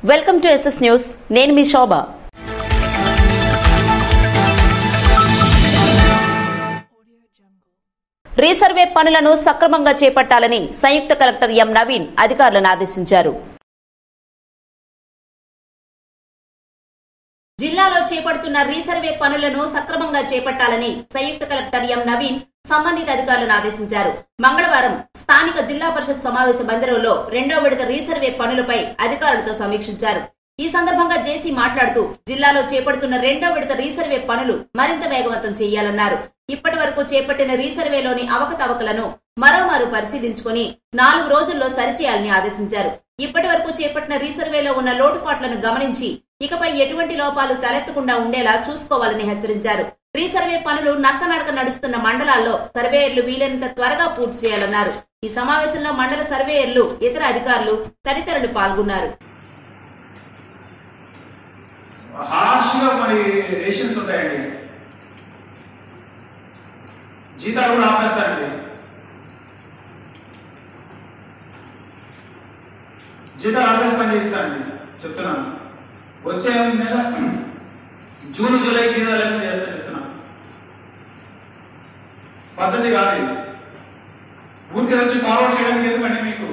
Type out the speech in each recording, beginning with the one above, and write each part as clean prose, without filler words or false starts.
Welcome to SS news. నేను మీ శోభ. Resurvey పనులను సక్రమంగా చేపట్టాలని సంయుక్త కలెక్టర్ ఎం నవీన్ అధికారులను ఆదేశించారు. జిల్లాలో చేపడుతున్న రీసర్వే పనులను సక్రమంగా చేపట్టాలని సంయుక్త కలెక్టర్ ఎం నవీన్ సంబంధిత అధికారులను ఆదేశించారు. మంగళవారం స్థానిక జిల్లా పరిషత్ సమావేశ మందిరంలో 2వ విడత రీసర్వే పనులపై అధికారులతో సమీక్షించారు. ఈ సందర్భంగా జేసీ మాట్లాడుతూ జిల్లాలో చేపడుతున్న 2వ విడత రీసర్వే పనులు మరింత వేగవంతం చేయాలన్నారు. ఇప్పటి వరకు చేపట్టిన రీసర్వేలోని అవకతవకలను మరోమారు పరిశీలించుకుని 4 రోజుల్లో సరిచేయాలని ఆదేశించారు. ఇప్పటి వరకు చేపట్టిన రీసర్వేలో ఉన్న లోటుపాట్లను గమనించి ఇకపై ఎటువంటి లోపాలు తలెత్తకుండా ఉండేలా చూసుకోవాలని హెచ్చరించారు. రీసర్వే పనులు నత్తనడక నడుస్తున్న మండలాల్లో సర్వేయర్లు వీలైనంత త్వరగా పూర్తి చేయాలన్నారు. ఈ సమావేశంలో మండల సర్వేయర్లు, ఇతర అధికారులు తదితరులు పాల్గొన్నారు. జీతాలు కూడా ఆపేస్తారండి. జీతాలు ఆపేసి పని చేస్తారండి. చెప్తున్నాను, వచ్చే నెల జూన్ జూలై జీతాలు చేస్తాను చెప్తున్నాను. పద్ధతి కాదు. ఊరికి వచ్చి ఫార్వర్డ్ చేయడానికి ఎందుకండి మీకు?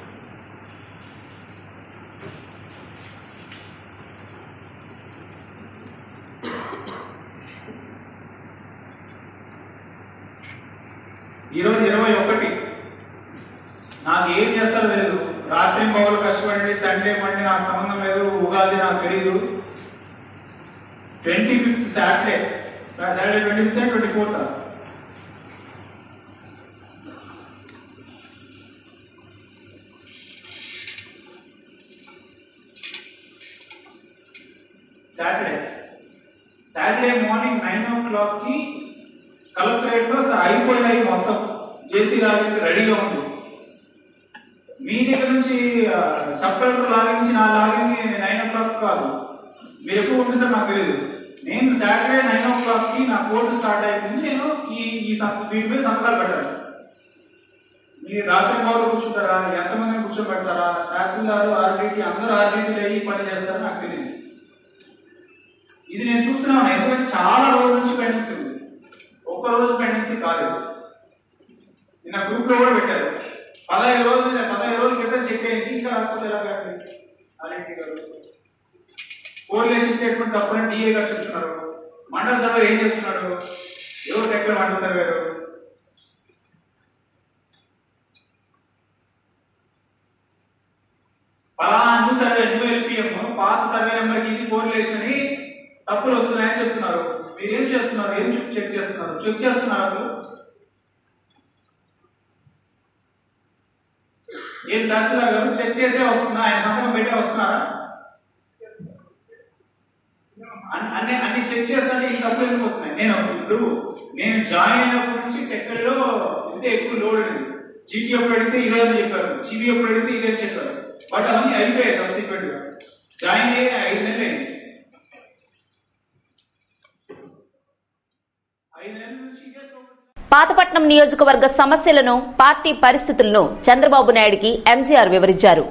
ఈరోజు 21. నాకు ఏం చేస్తారో తెలియదు. రాత్రి పౌరులు కష్టపడి సండే మండి నాకు సంబంధం లేదు. ఉగాది నాకు తెలియదు. 25th Saturday 25th 24th Saturday morning 9 o'clock కి కలెక్టరేట్ లో అయిపోయినాయి మొత్తం. జేసీ లాగిన్ రెడీగా ఉంది. మీ దగ్గర నుంచి సబ్ కలెక్టర్ లాగిన్ నుంచి నా లాగిన్ 9 o'clock కాదు. మీరు ఎప్పుడు పంపిస్తారు నాకు తెలియదు. నేను సాటర్డే 9 o'clock కి నా కోర్టు స్టార్ట్ అయిపోయింది. నేను వీటి మీద సంతకాలు పెట్టాను. మీరు రాత్రి పౌరులు కూర్చుంటారా, ఎంతమందిని కూర్చోబెడతారా, తహసీల్దారు ఆర్డీటీ అందరూ ఆర్డీటీలు అయ్యి పని చేస్తారో నాకు తెలియదు. ఇది నేను చూస్తున్నాను. ఎందుకంటే చాలా రోజుల నుంచి పెండెన్సీ ఉంది. ఒక్క రోజు పెండెన్సీ కాదు. నిన్న గ్రూప్ లో కూడా పెట్టారు. 15 రోజుల క్రితం చెక్ అయింది. ఇంకా రాకపోతే ఎలాగండి? ఆర్డీటీ గారు కోరిలేషన్ స్టేట్మెంట్ తప్పని డిఏ గారు చెప్తున్నారు. మండల సర్వేర్ ఏం చేస్తున్నాడు? ఎవరు టెక్కల మండల సర్వేరు? పలానా న్యూ సర్వే న్యూ ఎల్పిఎం పాత సర్వే నెంబర్కి ఇది కోరిలేషన్ అని తప్పులు వస్తున్నాయని చెప్తున్నారు. మీరేం చేస్తున్నారు? ఏం చెక్ చేస్తున్నారు? చెక్ చేస్తున్నారు అసలు? ఏం తహసీల్దార్ గారు చెక్ చేసే వస్తున్నా? ఆయన సంతకం పెట్టే వస్తున్నారా? అన్ని చెక్ చేస్తానికి ఈ తప్పులు ఎందుకు వస్తున్నాయి? నేను జాయిన్ అయినప్పటి నుంచి టెక్కల్లో ఇంతే ఎక్కువ లోడ్ ఉంది. జీటీ అప్పుడు అడిగితే ఇదే అని చెప్పారు, జీబీ అప్పుడు అడిగితే ఇదే చెప్పారు. బట్ అవన్నీ అయిపోయాయి. సబ్సిక్వెంట్ గా జాయిన్ అయ్యి 5 నెలలు అయింది. 5 నెలల నుంచి పాతపట్నం నియోజకవర్గ సమస్యలను, పార్టీ పరిస్థితులను చంద్రబాబు నాయుడికి ఎంజీఆర్ వివరించారు.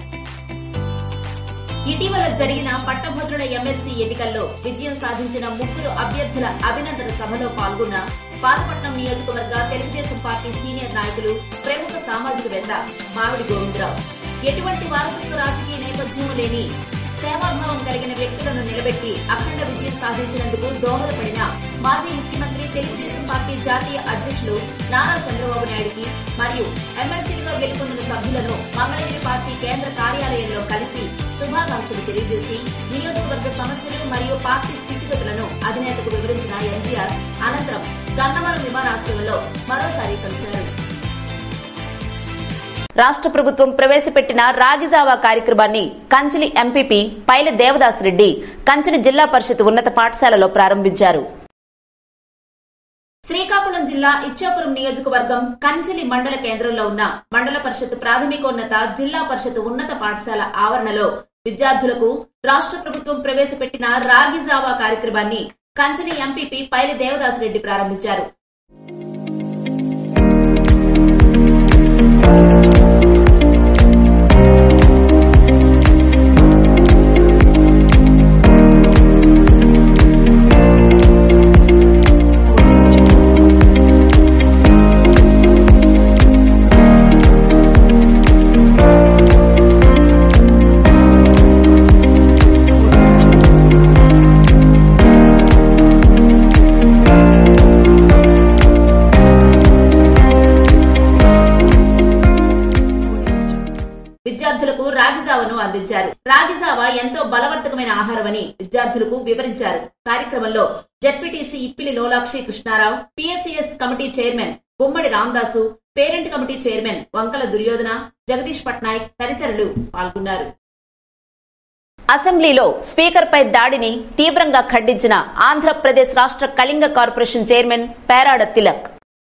ఇటీవల జరిగిన పట్టభద్రుల ఎమ్మెల్సీ ఎన్నికల్లో విజయం సాధించిన 3 అభ్యర్థుల అభినందన సభలో పాల్గొన్న పాతపట్నం నియోజకవర్గ తెలుగుదేశం పార్టీ సీనియర్ నాయకులు, ప్రముఖ సామాజికవేత్త మామిడి గోవిందరావు ఎటువంటి వారసత్వ రాజకీయ నేపథ్యం లేని సేవాభావం కలిగిన వ్యక్తులను నిలబెట్టి అఖండ విజయం సాధించినందుకు దోహదపడిన మాజీ ముఖ్యమంత్రి, తెలుగుదేశం పార్టీ జాతీయ అధ్యక్షులు నారా చంద్రబాబు నాయుడికి మరియు ఎమ్మెల్సీలుగా గెలుపొందిన సభ్యులను మంగళగిరి పార్టీ కేంద్ర కార్యాలయంలో కలిసి శుభాకాంక్షలు తెలియజేసి నియోజకవర్గ సమస్యలు మరియు పార్టీ స్థితిగతులను అధినేతకు వివరించిన ఎంజీఆర్ అనంతరం గన్నవరం విమానాశ్రయంలో మరోసారి కలిశారు. రాష్ట్ర ప్రభుత్వం ప్రవేశపెట్టిన రాగిజావా కార్యక్రమాన్ని కంచిలి ఎంపీపీ పైల దేవదాస్ రెడ్డి కంచిలి జిల్లా పరిషత్ ఉన్నత పాఠశాలలో ప్రారంభించారు. శ్రీకాకుళం జిల్లా ఇచ్చాపురం నియోజకవర్గం కంచిలి మండల కేంద్రంలో ఉన్న మండల పరిషత్ ప్రాథమికోన్నత జిల్లా పరిషత్ ఉన్నత పాఠశాల ఆవరణలో విద్యార్థులకు రాష్ట్ర ప్రభుత్వం ప్రవేశపెట్టిన రాగిజావా కార్యక్రమాన్ని కంచిలి ఎంపీపీ పైల దేవదాస్ రెడ్డి ప్రారంభించారు. విద్యార్థులకు రాగిజావను అందించారు. రాగిజావ ఎంతో బలవర్ధకమైన ఆహారమని విద్యార్థులకు వివరించారు. కార్యక్రమంలో ZPTC Ippili Lolakshi Krishnarao, PSCS committee chairman Gummadi Ramadasu, parent committee chairman Vankala Duryodhana, Jagadish Patnaik తదితరులు పాల్గొన్నారు. అసెంబ్లీలో స్పీకర్ పై దాడిని తీవ్రంగా ఖండించిన ఆంధ్రప్రదేశ్ రాష్ట్ర కళింగ కార్పొరేషన్ చైర్మన్ పేరాడ తిలక్.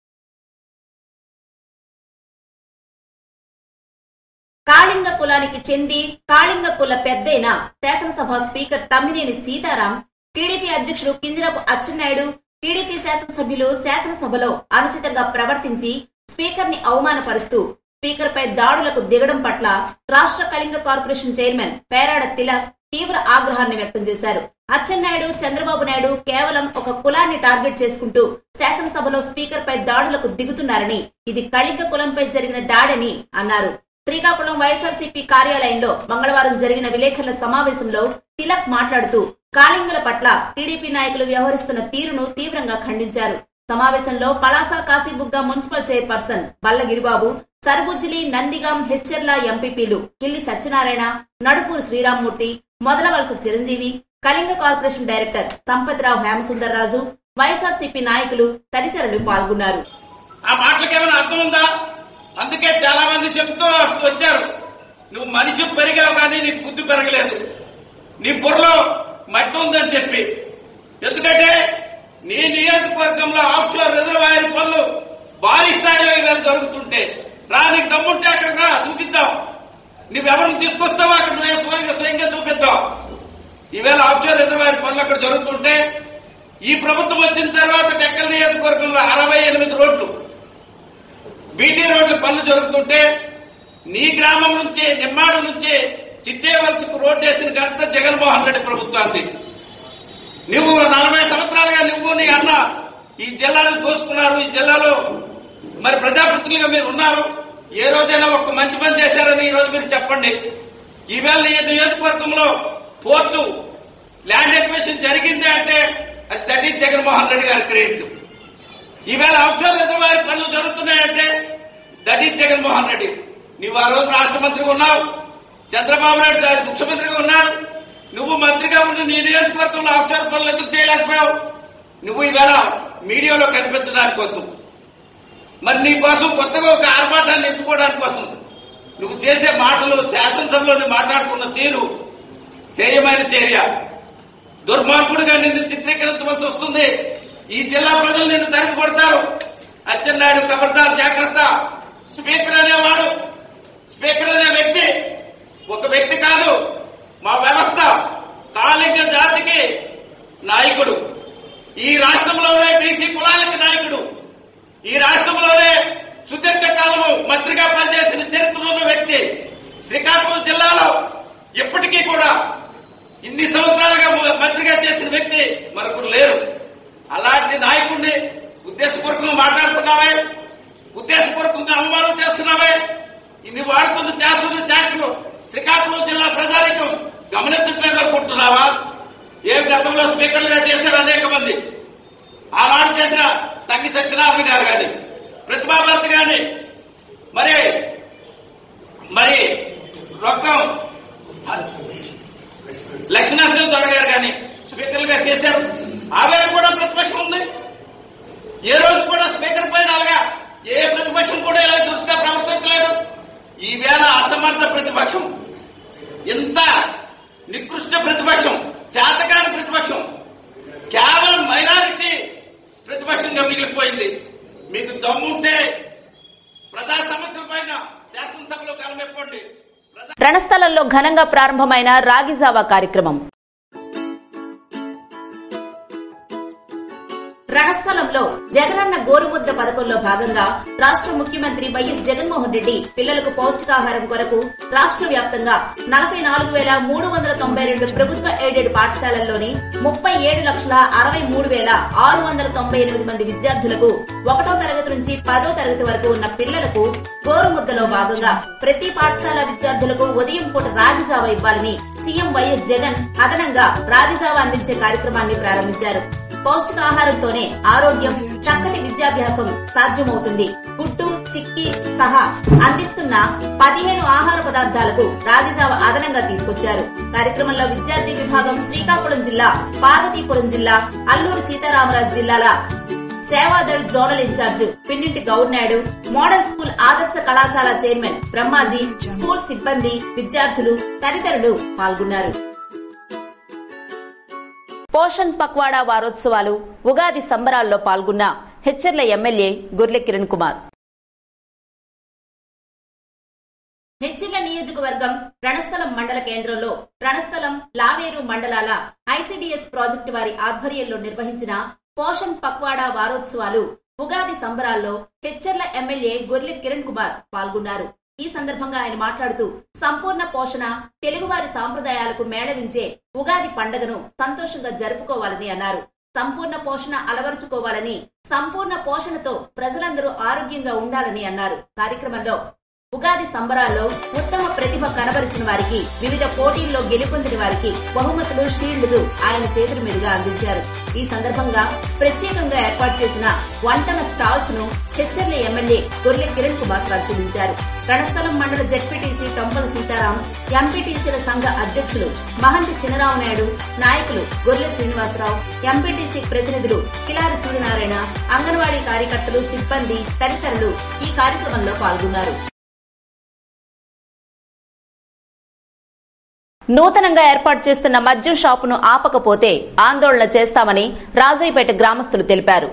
కాళింగ కులానికి చెంది కాళింగ కుల పెద్దైన శాసనసభ స్పీకర్ తమ్మినేని సీతారాం, టీడీపీ అధ్యక్షుడు కింజరాపు అచ్చెన్నాయుడు, టీడీపీ శాసనసభ్యులు శాసనసభలో అనుచితంగా ప్రవర్తించి స్పీకర్ ని అవమానపరుస్తూ స్పీకర్ పై దాడులకు దిగడం పట్ల రాష్ట్ర కళింగ కార్పొరేషన్ చైర్మన్ పేరాడ తిలక్ తీవ్ర ఆగ్రహాన్ని వ్యక్తం చేశారు. అచ్చెన్నాయుడు, చంద్రబాబు నాయుడు కేవలం ఒక కులాన్ని టార్గెట్ చేసుకుంటూ శాసనసభలో స్పీకర్ పై దాడులకు దిగుతున్నారని, ఇది కళింగ కులంపై జరిగిన దాడని అన్నారు. శ్రీకాకుళం వైఎస్ఆర్సీపీ కార్యాలయంలో మంగళవారం జరిగిన విలేకరుల సమావేశంలో తిలక్ మాట్లాడుతూ కాళింగుల పట్ల టీడీపీ నాయకులు వ్యవహరిస్తున్న తీరును తీవ్రంగా ఖండించారు. సమావేశంలో పలాస కాశీబుగ్గ మున్సిపల్ చైర్పర్సన్ బల్లగిరిబాబు, సర్బుజ్జిలి, నందిగాం, హెచ్చర్ల ఎంపీపీలు కిల్లి సత్యనారాయణ, నడుపూరు శ్రీరామ్మూర్తి, మొదలవలస చిరంజీవి, కళింగ కార్పొరేషన్ డైరెక్టర్ సంపత్రావు హేమసుందర్ రాజు, వైఎస్ఆర్సీపీ నాయకులు తదితరులు పాల్గొన్నారు. ఆ మాటలకేమైనా అర్థం ఉందా? అందుకే చాలా మంది చెప్తూ వచ్చారు, నువ్వు మనిషి పెరిగావు కానీ నీకు బుద్ధి పెరగలేదు, నీ బుర్రలో మట్టి ఉందని చెప్పి. ఎందుకంటే నీ నియోజకవర్గంలో ఆఫ్షోర్ రిజర్వాయర్ పనులు భారీ స్థాయిలో ఇవాళ జరుగుతుంటే నీకు దమ్ముంటే అక్కడ చూపిద్దాం, నువ్వెవరిని తీసుకొస్తావో అక్కడ స్వయంగా చూపిద్దాం. ఈవేళ ఆఫ్షోర్ రిజర్వాయర్ పనులు అక్కడ జరుగుతుంటే ఈ ప్రభుత్వం వచ్చిన తర్వాత టెక్కల్ నియోజకవర్గంలో 68 రోడ్లు బీటీ రోడ్లు పనులు జరుగుతుంటే నీ గ్రామం నుంచి నిమ్మాడు నుంచి చిట్టేవలసకు రోడ్డు వేసిన ఘనత జగన్మోహన్ రెడ్డి ప్రభుత్వాన్ని. నువ్వు 40 సంవత్సరాలుగా నువ్వు నీ అన్న ఈ జిల్లాను దోచుకున్నారు. ఈ జిల్లాలో మరి ప్రజాప్రతినిధులుగా మీరు ఉన్నారు. ఏ రోజైనా ఒక మంచి పని చేశారని ఈ రోజు మీరు చెప్పండి. ఈవేళ ఈ నియోజకవర్గంలో పోర్టు ల్యాండ్ ఎక్విజిషన్ జరిగింది అంటే అది దట్ ఈజ్ జగన్మోహన్ రెడ్డి గారి క్రెడిట్. ఈవేళ ఆఫ్షోర్ రిజర్వాయర్ పనులు జరుగుతున్నాయంటే దట్ ఈజ్ జగన్మోహన్ రెడ్డి. నువ్వు ఆ రోజు రాష్ట్ర మంత్రిగా ఉన్నావు, చంద్రబాబు నాయుడు గారు ముఖ్యమంత్రిగా ఉన్నాడు. నువ్వు మంత్రిగా ఉండి నీ నియోజకవర్గంలో ఆఫ్షోర్ పనులు ఎందుకు చేయలేకపోయావు? నువ్వు ఈవేళ మీడియాలో కనిపించడానికి కోసం, మరి నీ కోసం కొత్తగా ఒక ఆర్భాటాన్ని ఎంచుకోవడానికి కోసం నువ్వు చేసే మాటలు, శాసనసభలో మాట్లాడుకున్న తీరు హేయమైన చర్య. దుర్మార్గుడిగా నిన్ను చిత్రీకరించవలసి వస్తుంది. ఈ జిల్లా ప్రజలు నిన్ను తరిమి కొడతారు. అచ్చెన్నాయుడు ఖబర్దార్ జాగ్రత్త. స్పీకర్ అనేవాడు, స్పీకర్ అనే వ్యక్తి ఒక వ్యక్తి కాదు, మా వ్యవస్థ కాళింగ జాతికి నాయకుడు, ఈ రాష్ట్రంలోనే బీసీ కులాలకి నాయకుడు, ఈ రాష్ట్రంలోనే సుదీర్ఘ కాలము మంత్రిగా పనిచేసిన చరిత్ర ఉన్న వ్యక్తి, శ్రీకాకుళం జిల్లాలో ఇప్పటికీ కూడా ఇన్ని సంవత్సరాలుగా మంత్రిగా చేసిన వ్యక్తి మరొకరు లేరు. అలాంటి నాయకుడిని ఉద్దేశపూర్వకంగా మాట్లాడుతున్నావే, ఉద్దేశపూర్వకంగా అవమానం చేస్తున్నావే, ఇన్ని వాడుతున్న చేస్తున్న చాట్లు శ్రీకాకుళం జిల్లా ప్రజానికం గమనించట్లేదనుకుంటున్నావా? ఏ గతంలో స్పీకర్లుగా చేశారు అనేక మంది. ఆనాడు చేసిన తంగి సత్యనారాయణ గారు కానీ, ప్రతిభాభర్త కానీ, మరి రొక్కం లక్ష్మీనరసింహ దొర గారు కానీ స్పీకర్లుగా చేశారు. ఆవేళ కూడా ప్రతిపక్షం ఉంది. ఏ రోజు కూడా స్పీకర్ పైన అలాగా ఏ ప్రతిపక్షం కూడా ఇలా దురుసుగా ప్రవర్తించలేదు. ఈవేళ అసమర్థ ప్రతిపక్షం, ఇంత నికృష్ట ప్రతిపక్షం, చేతకాని ప్రతిపక్షం, కేవలం మైనారిటీ ప్రతిపక్షంగా మిగిలిపోయింది. మీకు దమ్ముంటే ప్రజా సమస్యల పైన శాసనసభలో కలమెప్పండి. రణస్థలంలో ఘనంగా ప్రారంభమైన రాగిజావా కార్యక్రమం. రణస్థలంలో జగనన్న గోరుముద్ద పథకంలో భాగంగా రాష్ట్ర ముఖ్యమంత్రి వైఎస్ జగన్మోహన్ రెడ్డి పిల్లలకు పౌష్టికాహారం కొరకు రాష్ట్ర వ్యాప్తంగా 44,392 ప్రభుత్వ ఎయిడెడ్ పాఠశాలల్లోని 37,63,698 మంది విద్యార్థులకు 1వ తరగతి నుంచి 10వ తరగతి వరకు ఉన్న పిల్లలకు గోరుముద్దలో భాగంగా ప్రతి పాఠశాల విద్యార్థులకు ఉదయం పూట రాగిజావా ఇవ్వాలని సీఎం వైఎస్ జగన్ అదనంగా రాగిజావా అందించే కార్యక్రమాన్ని ప్రారంభించారు. పౌష్టికాహారంతోనే ఆరోగ్యం, చక్కటి విద్యాభ్యాసం సాధ్యమవుతుంది. గుట్టు, చిక్కీ సహా అందిస్తున్న 15 ఆహార పదార్థాలకు రాగిజావ అదనంగా తీసుకొచ్చారు. కార్యక్రమంలో విద్యార్థి విభాగం శ్రీకాకుళం జిల్లా, పార్వతీపురం జిల్లా, అల్లూరు సీతారామరాజు జిల్లాల Sevadal zonal incharge Pinninti Gaurnaidu, model school ఆదర్శ కళాశాల చైర్మన్ బ్రహ్మాజీ, స్కూల్ సిబ్బంది, విద్యార్థులు తదితరులు పాల్గొన్నారు. పోషణ్ పక్వాడా వారోత్సవాలు, ఉగాది సంబరాల్లో పాల్గొన్న హెచ్చర్ల ఎమ్మెల్యే గొర్లె కిరణ్ కుమార్. హెచ్చర్ల నియోజకవర్గం రణస్థలం మండల కేంద్రంలో రణస్థలం, లావేరు మండలాల ఐసీడీఎస్ ప్రాజెక్టు వారి ఆధ్వర్యంలో నిర్వహించిన పోషణ్ పక్వాడా వారోత్సవాలు, ఉగాది సంబరాల్లో హెచ్చర్ల ఎమ్మెల్యే గొర్లె కిరణ్ కుమార్ పాల్గొన్నారు. ఈ సందర్భంగా ఆయన మాట్లాడుతూ సంపూర్ణ పోషణ తెలుగువారి సాంప్రదాయాలకు మేళవించే ఉగాది పండుగను సంతోషంగా జరుపుకోవాలని అన్నారు. సంపూర్ణ పోషణ అలవరుచుకోవాలని, సంపూర్ణ పోషణతో ప్రజలందరూ ఆరోగ్యంగా ఉండాలని అన్నారు. కార్యక్రమంలో ఉగాది సంబరాల్లో ఉత్తమ ప్రతిభ కనబరిచిన వారికి, వివిధ పోటీల్లో గెలుపొందిన వారికి బహుమతులు, షీల్డ్లు ఆయన చేతుల మీదుగా అందించారు. ఈ సందర్భంగా ప్రత్యేకంగా ఏర్పాటు చేసిన వంటల స్టాల్స్ ను హెచ్చర్ల ఎమ్మెల్యే గొర్లె కిరణ్ కుమార్ పరిశీలించారు. రణస్థలం మండల జెడ్పీటీసీ టొంపల సీతారాం, ఎంపీటీసీల సంఘ అధ్యక్షులు మహంతి చినరామనాయుడు, నాయకులు గొర్లె శ్రీనివాసరావు, ఎంపీటీసీ ప్రతినిధులు కిలారి సూర్యనారాయణ, అంగన్వాడీ కార్యకర్తలు, సిబ్బంది తదితరులు ఈ కార్యక్రమంలో పాల్గొన్నారు. నూతనంగా ఏర్పాటు చేస్తున్న మద్యం షాపును ఆపకపోతే ఆందోళన చేస్తామని రాజాయిపేట గ్రామస్తులు తెలిపారు.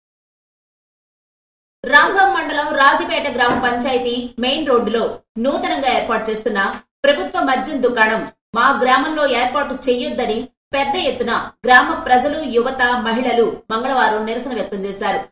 రాజాం మండలం రాజుపేట గ్రామ పంచాయతీ మెయిన్ రోడ్డులో నూతనంగా ఏర్పాటు చేస్తున్న ప్రభుత్వ మద్యం దుకాణం మా గ్రామంలో ఏర్పాటు చేయొద్దని పెద్ద ఎత్తున గ్రామ ప్రజలు, యువత, మహిళలు మంగళవారం నిరసన వ్యక్తం చేశారు.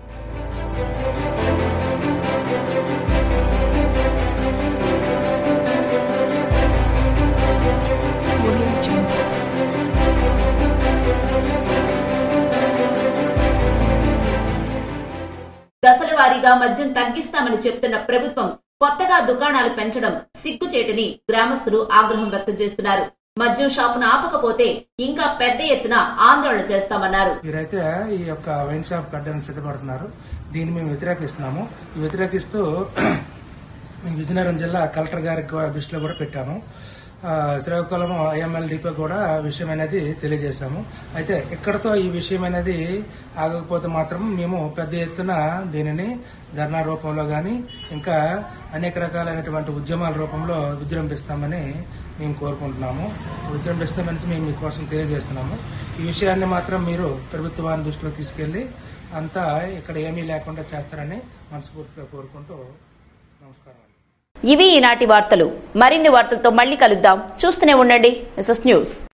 దశల వారీగా మద్యం తగ్గిస్తామని చెప్తున్న ప్రభుత్వం కొత్తగా దుకాణాలు పెంచడం సిగ్గుచేటని గ్రామస్తులు ఆగ్రహం వ్యక్తం చేస్తున్నారు. మద్యం షాపును ఆపకపోతే ఇంకా పెద్ద ఎత్తున ఆందోళన చేస్తామన్నారు. మీరైతే ఈ యొక్క వైన్ షాప్ కట్టడానికి సిద్ధపడుతున్నారు. దీన్ని మేము వ్యతిరేకిస్తున్నాము. వ్యతిరేకిస్తూ విజయనగరం జిల్లా కలెక్టర్ గారికి దృష్టిలో కూడా పెట్టాము. శ్రీకాకుళం ఐఎంఎల్ డిపో కూడా విషయం అనేది తెలియజేశాము. అయితే ఇక్కడతో ఈ విషయం అనేది ఆగకపోతే మాత్రం మేము పెద్ద ఎత్తున దీనిని ధర్నా రూపంలో గాని ఇంకా అనేక రకాలైనటువంటి ఉద్యమాల రూపంలో విజృంభిస్తామని మేము కోరుకుంటున్నాము. విజృంభిస్తామని మేము మీకోసం తెలియజేస్తున్నాము. ఈ విషయాన్ని మాత్రం మీరు ప్రభుత్వాన్ని దృష్టిలో తీసుకెళ్లి అంతా ఇక్కడ ఏమీ లేకుండా చేస్తారని మనస్ఫూర్తిగా కోరుకుంటూ నమస్కారం. ఇవి ఈనాటి వార్తలు. మరిన్ని వార్తలతో మళ్లీ కలుద్దాం. చూస్తూనే ఉండండి ఎస్ఎస్ న్యూస్.